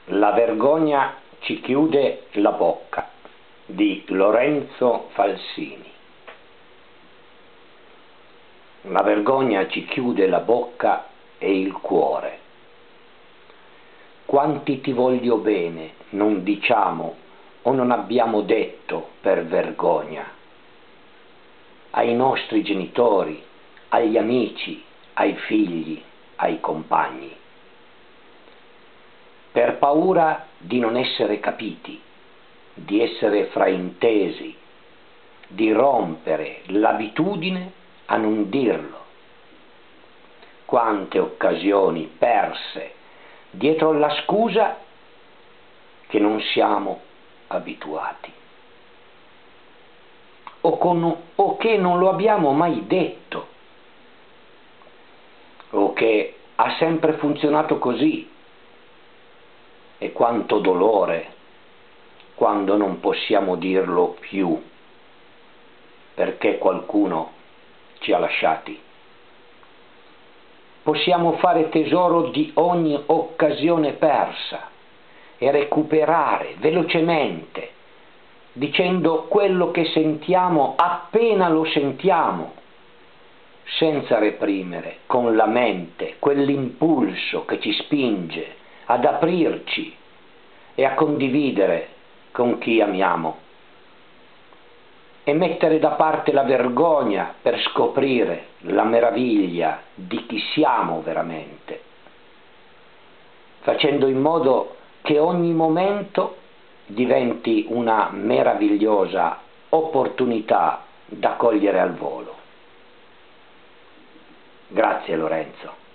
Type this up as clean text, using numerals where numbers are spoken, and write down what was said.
La vergogna ci chiude la bocca di Lorenzo Falsini. La vergogna ci chiude la bocca e il cuore. Quanti ti voglio bene non diciamo o non abbiamo detto per vergogna. Ai nostri genitori, agli amici, ai figli, ai compagni. Per paura di non essere capiti, di essere fraintesi, di rompere l'abitudine a non dirlo. Quante occasioni perse dietro la scusa che non siamo abituati o che non lo abbiamo mai detto o che ha sempre funzionato così. E quanto dolore quando non possiamo dirlo più perché qualcuno ci ha lasciati. Possiamo fare tesoro di ogni occasione persa e recuperare velocemente, dicendo quello che sentiamo appena lo sentiamo, senza reprimere con la mente quell'impulso che ci spinge ad aprirci e a condividere con chi amiamo. E mettere da parte la vergogna per scoprire la meraviglia di chi siamo veramente, facendo in modo che ogni momento diventi una meravigliosa opportunità da cogliere al volo. Grazie Lorenzo.